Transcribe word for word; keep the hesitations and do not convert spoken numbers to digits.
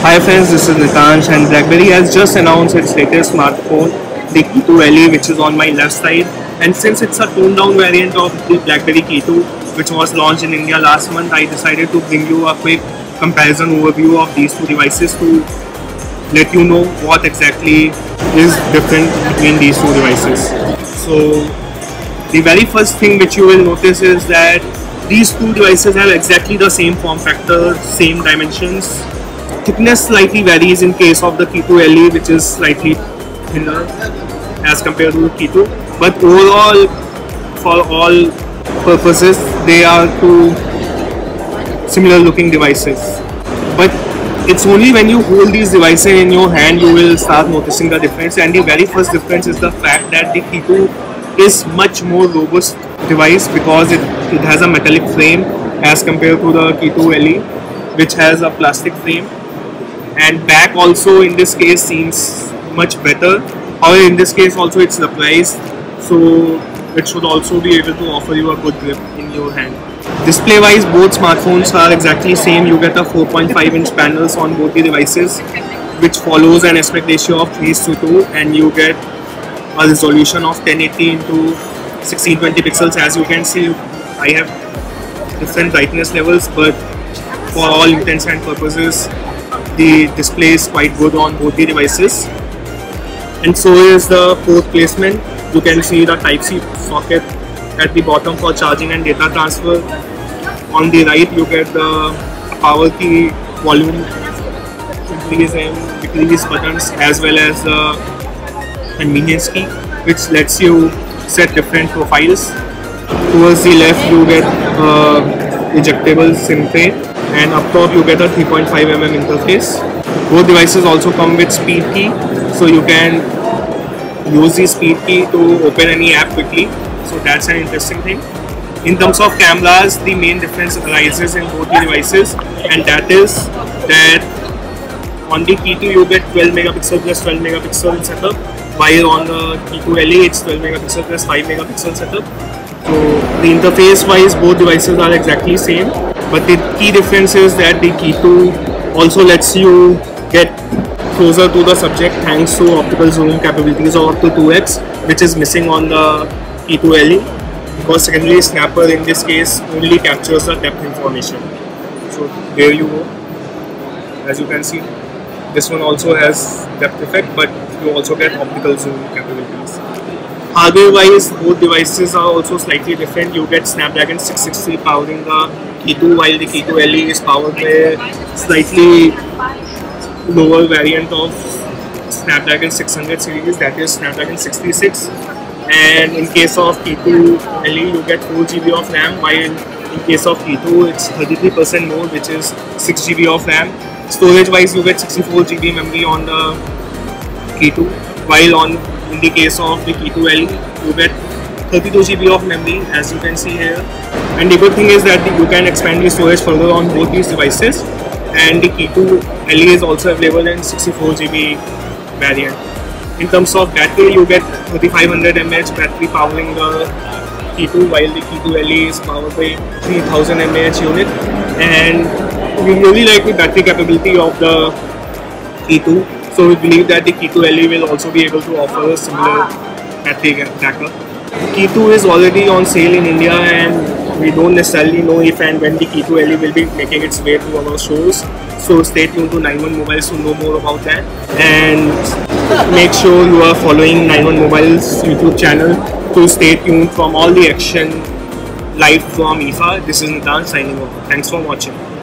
Hi friends, this is Nitansh and BlackBerry has just announced its latest smartphone, the Key two L E, which is on my left side. And since it's a toned down variant of the BlackBerry Key two, which was launched in India last month, I decided to bring you a quick comparison overview of these two devices to let you know what exactly is different between these two devices. So the very first thing which you will notice is that these two devices have exactly the same form factor, same dimensions. Thickness slightly varies in case of the Key two L E, which is slightly thinner as compared to the Key two, but overall, for all purposes, they are two similar looking devices. But it's only when you hold these devices in your hand you will start noticing the difference, and the very first difference is the fact that the Key two is much more robust device because it, it has a metallic frame as compared to the Key two L E, which has a plastic frame. And back also in this case seems much better. However, in this case also it's rubberized, so it should also be able to offer you a good grip in your hand. Display wise, both smartphones are exactly same. You get a four point five inch panels on both the devices, which follows an aspect ratio of three to two, and you get a resolution of ten eighty into sixteen twenty pixels. As you can see, I have different brightness levels, but for all intents and purposes the display is quite good on both the devices. And so is the port placement. You can see the Type C socket at the bottom for charging and data transfer. On the right you get the power key, volume increase and decrease buttons, as well as the convenience key, which lets you set different profiles. Towards the left you get uh, ejectable SIM tray, and up top you get a three point five millimeter interface. Both devices also come with speed key, so you can use the speed key to open any app quickly, so that's an interesting thing. In terms of cameras, the main difference arises in both the devices, and that is that on the Key two you get twelve megapixel plus twelve megapixel setup, while on the Key two L E it's twelve megapixel plus five megapixel setup. So the interface wise both devices are exactly same, but the key difference is that the Key two also lets you get closer to the subject thanks to optical zoom capabilities of up to two x, which is missing on the Key two L E, because secondary snapper in this case only captures the depth information. So there you go. As you can see, this one also has depth effect, but you also get optical zoom capabilities. Hardware wise, both devices are also slightly different. You get Snapdragon six sixty powering the Key two, while the Key two L E is powered by a slightly lower variant of Snapdragon six hundred series, that is Snapdragon sixty-six. And in case of Key two L E you get four G B of RAM, while in case of Key two it's thirty-three percent more, which is six G B of RAM. Storage wise you get sixty-four G B memory on the Key two, while on in the case of the Key two L E you get thirty-two G B of memory, as you can see here. And the good thing is that you can expand the storage further on both these devices, and the Key two L E is also available in sixty-four G B variant. In terms of battery, you get thirty-five hundred milliamp hour battery powering the Key two, while the Key two L E is powered by three thousand milliamp hour unit. And we really like the battery capability of the Key two, so we believe that the Key two L E will also be able to offer a similar battery backup. Key two is already on sale in India, and we don't necessarily know if and when the Key two L E will be making its way to our stores. So stay tuned to nine one Mobiles to know more about that, and make sure you are following nine one Mobiles YouTube channel to stay tuned from all the action live from I F A. This is Nitansh signing off. Thanks for watching.